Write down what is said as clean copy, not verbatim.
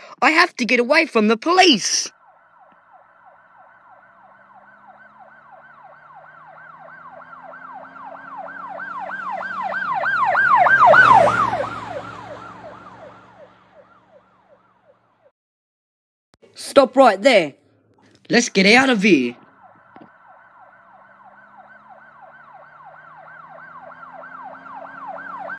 I have to get away from the police. Stop right there. Let's get out of here.